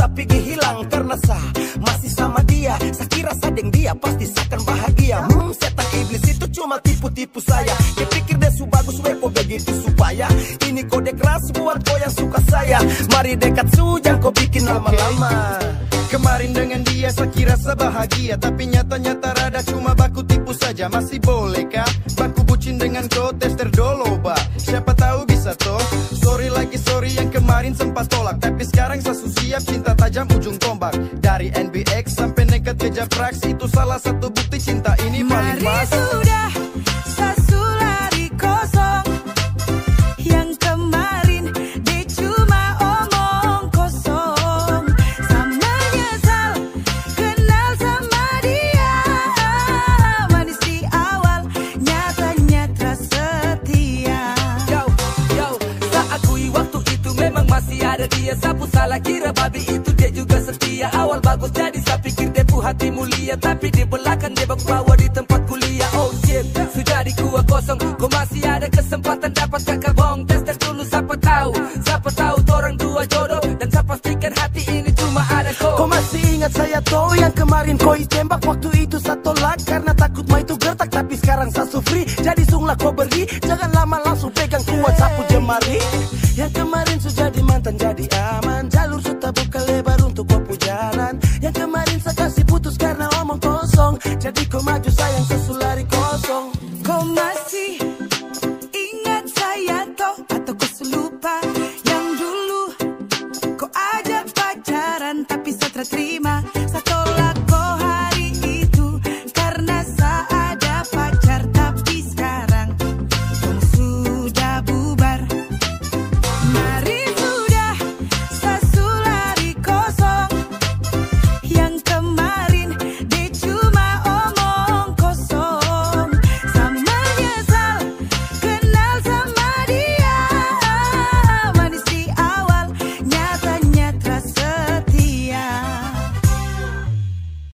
tapi hilang karena masih sama dia. Saya kira sadeng dia pasti akan bahagia. Setan iblis itu cuma tipu-tipu saya. Dia pikir dia su bagus wepo begitu supaya ini kode keras buat kau yang suka saya. Mari dekat su jangan kau bikin lama-lama. Kemarin dengan dia saya kira sebahagia, tapi nyata-nyata rada cuma baku tipu saja. Masih bolehkah baku bucin dengan kau tester doloba? Siapa tahu bisa toh. Sorry lagi sorry yang kemarin sempat tolak, tapi sekarang saya siap cinta tajam ujung tombak. Dari NBX sampai nekat ke Japrax, itu salah satu bukti cinta ini paling pas. Sudah sesulari kosong yang kemarin dia cuma omong kosong. Sama nyesal kenal sama dia, manis di awal nyatanya setia. Yo, saya akui waktu itu memang masih ada dia. Sapu salah kira babi itu dia juga setia. Awal bagus jadi saya pikir dia hati mulia, tapi di belakang dia bawa di tempat kuliah. Oh shit, sudah di gua kosong. Kau masih ada kesempatan dapat kakak bong. Tester dulu siapa tahu orang dua jodoh. Dan saya pastikan hati ini cuma ada kau. Kau masih ingat saya toh yang kemarin kau tembak? Waktu itu saya tolak karena takut mah itu gertak, tapi sekarang saya free. Jadi sunglah kau beri, jangan lama langsung pegang kuat sapu jemari. Yang kemarin sudah jadi mantan jadi aman, jalur sudah buka lebar untuk kau jalan. Yang kemarin saya kasih putus karena omong kosong, jadi kau maju sayang sesulari kosong. Kau masih ingat saya toh, atau kau selupa yang dulu kau ajak pacaran tapi saya terima.